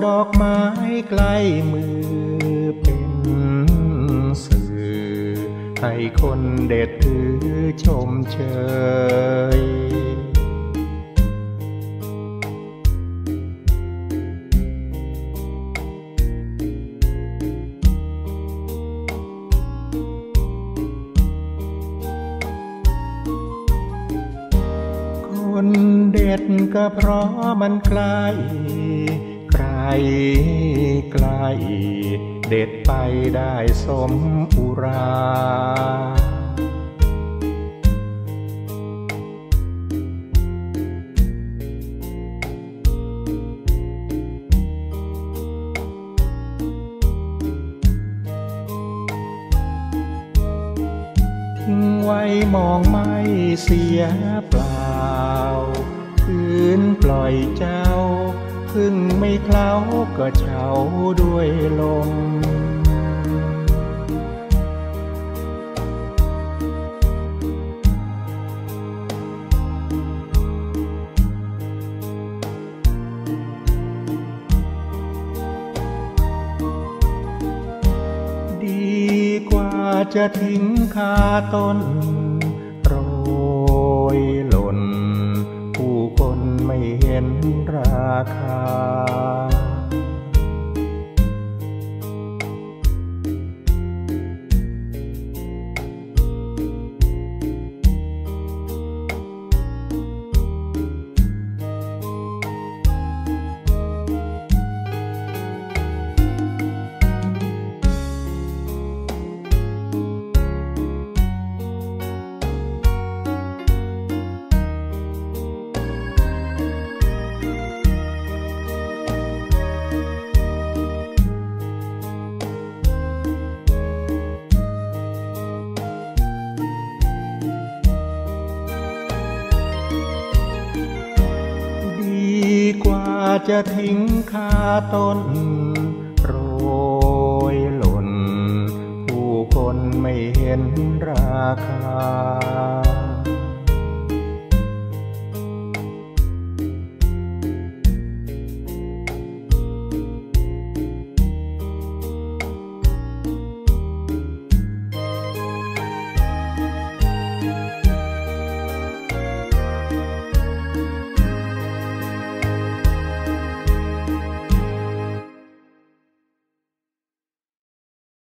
อกไม้ใกล้มือเป็นสื่อให้คนเด็ดถือชมเชยคนเด็ดก็เพราะมันไกลไกลไกลเด็ดไปได้สมอุราทิ้งไว้มองไม่เสียเปล่าคืนปล่อยเจ้าพึ่งไม่เคล้าก็เฉาด้วยลมดีกว่าจะทิ้งคาต้นโรยหล่นผู้คนไม่เห็นราคาดีกว่าจะทิ้งคาต้นโรยหล่นผู้คนไม่เห็นราคา